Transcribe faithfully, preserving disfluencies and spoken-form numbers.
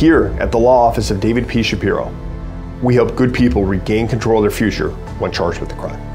Here at the Law Office of David P Shapiro, we help good people regain control of their future when charged with a crime.